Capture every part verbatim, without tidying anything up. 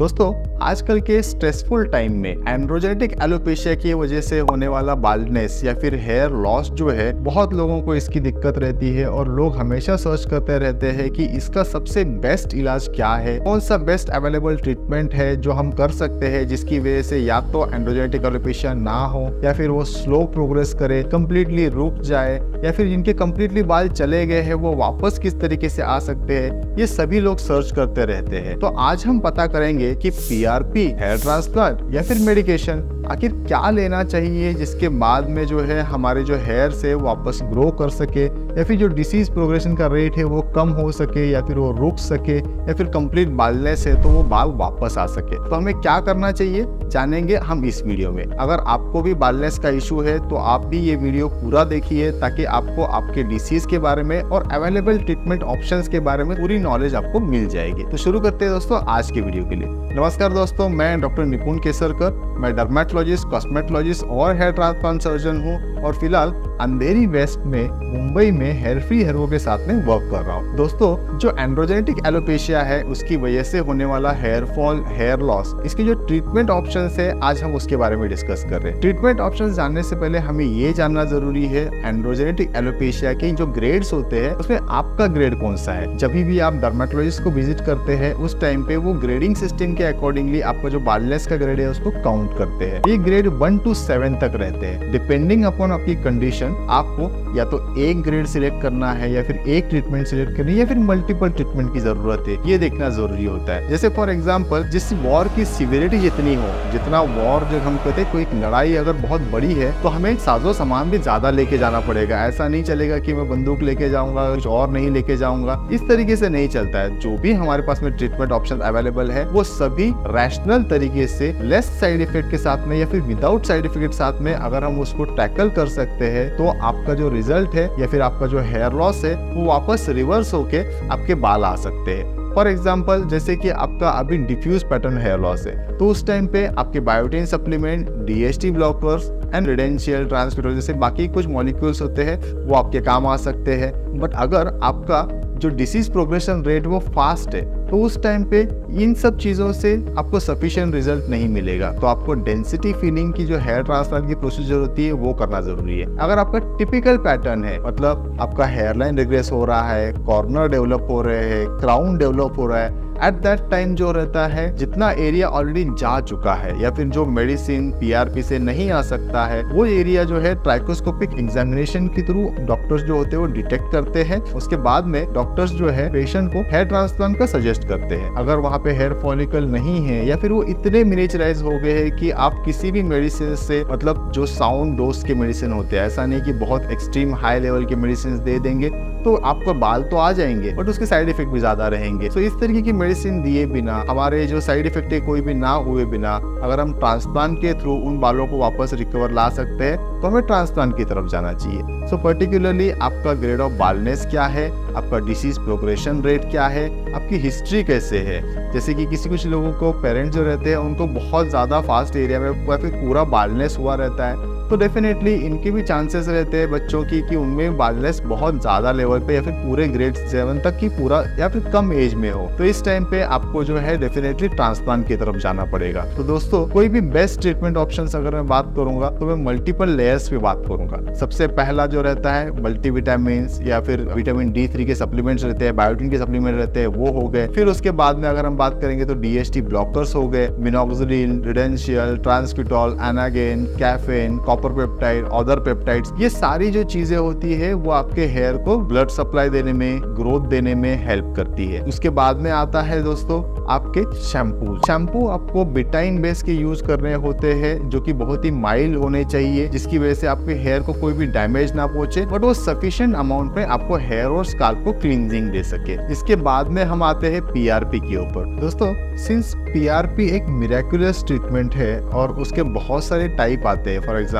दोस्तों, आजकल के स्ट्रेसफुल टाइम में एंड्रोजेनेटिक एलोपेशिया की वजह से होने वाला बाल्डनेस या फिर हेयर लॉस जो है, बहुत लोगों को इसकी दिक्कत रहती है और लोग हमेशा सर्च करते रहते हैं कि इसका सबसे बेस्ट इलाज क्या है, कौन सा बेस्ट अवेलेबल ट्रीटमेंट है जो हम कर सकते हैं जिसकी वजह से या तो एंड्रोजेनेटिक एलोपेशिया ना हो या फिर वो स्लो प्रोग्रेस करे, कंप्लीटली रुक जाए, या फिर जिनके कंप्लीटली बाल चले गए हैं वो वापस किस तरीके से आ सकते हैं। ये सभी लोग सर्च करते रहते हैं। तो आज हम पता करेंगे कि पीआरपी, हेयर ट्रांसप्लांट या फिर मेडिकेशन आखिर क्या लेना चाहिए जिसके बाद में जो है हमारे जो हेयर से वापस ग्रो कर सके, या फिर जो डिसीज प्रोग्रेशन का रेट है वो कम हो सके, या फिर वो रुक सके, या फिर कंप्लीट बाल्डनेस है तो वो बाल वापस आ सके। तो हमें क्या करना चाहिए जानेंगे हम इस वीडियो में। अगर आपको भी बाल्डनेस का इशू है तो आप भी ये वीडियो पूरा देखिए ताकि आपको आपके डिसीज के बारे में और अवेलेबल ट्रीटमेंट ऑप्शंस के बारे में पूरी नॉलेज आपको मिल जाएगी। तो शुरू करते हैं दोस्तों आज के वीडियो के लिए। नमस्कार दोस्तों, मैं डॉक्टर निपुण केसरकर, मैं डर्मेटोलॉजिस्ट, कॉस्मेटोलॉजिस्ट और हेयर ट्रांसप्लांट सर्जन हूँ और फिलहाल अंधेरी वेस्ट में मुंबई में हेयर फ्री हेयरों के साथ में वर्क कर रहा हूँ। दोस्तों, जो एंड्रोजेनेटिक एलोपेशिया है उसकी वजह से होने वाला हेयर फॉल, हेयर लॉस, इसके जो ट्रीटमेंट ऑप्शंस है आज हम उसके बारे में डिस्कस कर रहे हैं। ट्रीटमेंट ऑप्शंस जानने से पहले हमें ये जानना जरूरी है एंड्रोजेनेटिक एलोपेशिया के जो ग्रेड्स होते हैं उसमें आपका ग्रेड कौन सा है। जब भी आप डर्मेटोलॉजिस्ट को विजिट करते हैं उस टाइम पे वो ग्रेडिंग सिस्टम के अकॉर्डिंगली आपका जो बाल्डनेस का ग्रेड है उसको काउंट करते हैं। ये ग्रेड वन टू सेवन तक रहते हैं। डिपेंडिंग अपॉन आपकी कंडीशन आपको या तो एक ग्रेड सिलेक्ट करना है या फिर एक ट्रीटमेंट सिलेक्ट करनी है या फिर मल्टीपल ट्रीटमेंट की जरूरत है, ये देखना जरूरी होता है। जैसे फॉर एग्जांपल जिस वॉर की सिवियरिटी जितनी हो, जितना वॉर जो हम कहते हैं कोई लड़ाई अगर बहुत बड़ी है तो हमें साजो सामान भी ज्यादा लेके जाना पड़ेगा। ऐसा नहीं चलेगा कि मैं बंदूक लेके जाऊंगा कुछ और नहीं लेके जाऊंगा, इस तरीके से नहीं चलता है। जो भी हमारे पास में ट्रीटमेंट ऑप्शन अवेलेबल है वो सभी रैशनल तरीके से लेस साइड इफेक्ट के साथ में या फिर विदाउट साइड इफेक्ट के साथ में अगर हम उसको टैकल कर सकते हैं तो आपका जो रिजल्ट है या फिर आपका जो हेयर लॉस है वो वापस रिवर्स होके आपके बाल आ सकते हैं। फॉर एग्जाम्पल जैसे कि आपका अभी डिफ्यूज पैटर्न हेयर लॉस है तो उस टाइम पे आपके biotin supplement, DHT blockers and redensyl transmitter जैसे बाकी कुछ मॉलिक्यूल्स होते हैं वो आपके काम आ सकते हैं। बट अगर आपका जो डिसीज प्रोग्रेशन रेट वो फास्ट है तो उस टाइम पे इन सब चीजों से आपको सफिशिएंट रिजल्ट नहीं मिलेगा। तो आपको डेंसिटी फिलिंग की जो हेयर ट्रांसप्लांट की प्रोसीजर होती है वो करना जरूरी है। अगर आपका टिपिकल पैटर्न है, मतलब आपका हेयरलाइन रिग्रेस हो रहा है, कॉर्नर डेवलप हो रहे हैं, क्राउन डेवलप हो रहा है, एट दैट टाइम जो रहता है जितना एरिया ऑलरेडी जा चुका है या फिर जो मेडिसिन पीआरपी से नहीं आ सकता है वो एरिया जो है ट्राइकोस्कोपिक एग्जामिनेशन के थ्रू डॉक्टर्स जो होते हैं वो डिटेक्ट करते हैं। उसके बाद में डॉक्टर्स जो है पेशेंट को हेयर ट्रांसप्लांट का सजेस्ट करते हैं। अगर वहाँ पे हेयर फॉलिकल नहीं है या फिर वो इतने मिनिएचराइज हो गए हैं कि आप किसी भी मेडिसिन से, मतलब जो साउंड डोज के मेडिसिन होते हैं, ऐसा नहीं कि बहुत एक्सट्रीम हाई लेवल के मेडिसिन दे देंगे तो आपको बाल तो आ जाएंगे बट उसके साइड इफेक्ट भी ज्यादा रहेंगे। तो इस तरीके की मेडिसिन दिए बिना, हमारे जो साइड इफेक्ट है कोई भी ना हुए बिना अगर हम ट्रांसप्लांट के थ्रू उन बालों को वापस रिकवर ला सकते हैं तो हमें ट्रांसप्लांट की तरफ जाना चाहिए। सो पर्टिकुलरली आपका ग्रेड ऑफ बाल्डनेस क्या है, आपका डिसीज प्रोग्रेशन रेट क्या है, आपकी हिस्ट्री कैसे है। जैसे कि किसी कुछ लोगों को पेरेंट्स जो रहते हैं उनको बहुत ज्यादा फास्ट एरिया में या फिर पूरा बाल्डनेस हुआ रहता है तो डेफिनेटली इनके भी चांसेस रहते हैं बच्चों की कि उनमें बाल्डनेस बहुत ज्यादा लेवल पे या फिर पूरे ग्रेड सेवन तक की पूरा या फिर कम एज में हो। तो इस टाइम पे आपको जो है डेफिनेटली ट्रांसप्लांट की तरफ जाना पड़ेगा। तो दोस्तों, कोई भी बेस्ट ट्रीटमेंट ऑप्शंस अगर मैं बात करूंगा तो मैं मल्टीपल लेयर्स पे बात करूंगा। सबसे पहला जो रहता है मल्टीविटामिन या फिर विटामिन डी थ्री के सप्लीमेंट्स रहते हैं, बायोटिन के सप्लीमेंट रहते हैं, वो हो गए। फिर उसके बाद में अगर हम बात करेंगे तो डीएचटी ब्लॉकर्स हो गए, मिनॉक्सिडिल, रिडेंशियल, ट्रांसक्विटॉल, anagen, caffeine, copper peptide, other peptides, ये सारी जो चीजें होती है वो आपके हेयर को ब्लड सप्लाई देने में, ग्रोथ देने में हेल्प करती है। उसके बाद में आता है दोस्तों आपके शैम्पू। शैम्पू आपको बिटाइन बेस के यूज करने होते हैं जो कि बहुत ही माइल्ड होने चाहिए जिसकी वजह से आपके हेयर को कोई भी डैमेज ना पहुंचे बट वो सफिशिएंट अमाउंट में आपको हेयर और स्काल्प को क्लींजिंग दे सके। इसके बाद में हम आते हैं पीआरपी के ऊपर। दोस्तों, सिंस पीआरपी एक मिरेकुलस ट्रीटमेंट है और उसके बहुत सारे टाइप आते हैं, फॉर एग्जाम्पल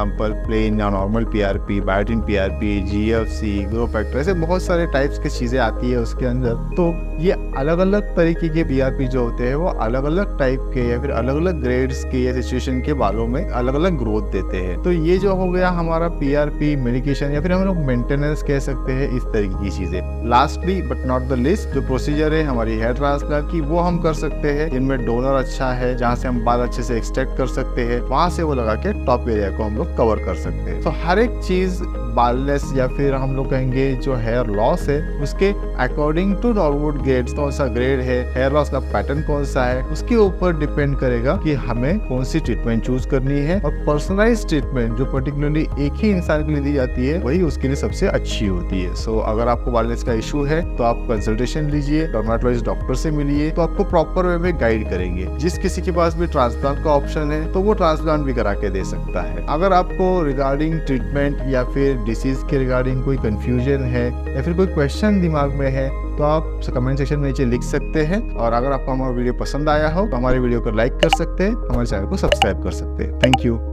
एग्जांपल प्लेन या normal PRP, biotin PRP, GFC, grow factor, ऐसे बहुत सारे टाइप्स की चीज़ें आती है उसके अंदर। तो ये अलग अलग तरीके के पीआरपी जो होते हैं वो अलग अलग टाइप के या फिर अलग अलग ग्रेड्स के या सिचुएशन के बालों में अलग अलग ग्रोथ देते हैं। तो ये जो हो गया हमारा पीआरपी मेडिकेशन या फिर हम लोग मेंटेनेंस कह सकते हैं, इस तरीके की चीज़ें। Lastly but not the list, जो प्रोसीजर है हमारी हेयर ट्रांसप्लांट की, वो हम कर सकते हैं जिनमें डोनर अच्छा है, जहाँ से हम बाल अच्छे से एक्सट्रैक्ट कर सकते हैं, वहां से वो लगा के टॉप एरिया को हम लोग कवर कर सकते हैं। तो हर एक चीज बालनेस या फिर हम लोग कहेंगे जो हेयर लॉस है उसके अकॉर्डिंग टू नॉर्वुड ग्रेड्स, कौन सा ग्रेड है, हेयर लॉस का पैटर्न कौन सा है, उसके ऊपर डिपेंड करेगा कि हमें कौन सी ट्रीटमेंट चूज करनी है। और पर्सनलाइज्ड ट्रीटमेंट जो पर्टिकुलरली एक ही इंसान के लिए दी जाती है वही उसके लिए सबसे अच्छी होती है। सो so, अगर आपको बालनेस का इशू है तो आप कंसल्टेशन लीजिए, डर्मेटोलॉजिस्ट डॉक्टर से मिलिए, तो आपको प्रॉपर वे में गाइड करेंगे। जिस किसी के पास भी ट्रांसप्लांट का ऑप्शन है तो वो ट्रांसप्लांट भी करा के दे सकता है। अगर आपको रिगार्डिंग ट्रीटमेंट या फिर डिसीज के रिगार्डिंग कोई कंफ्यूजन है या फिर कोई क्वेश्चन दिमाग में है तो आप कमेंट सेक्शन में नीचे लिख सकते हैं। और अगर आपको हमारा वीडियो पसंद आया हो तो हमारे वीडियो को लाइक कर सकते हैं, हमारे चैनल को सब्सक्राइब कर सकते हैं। Thank you.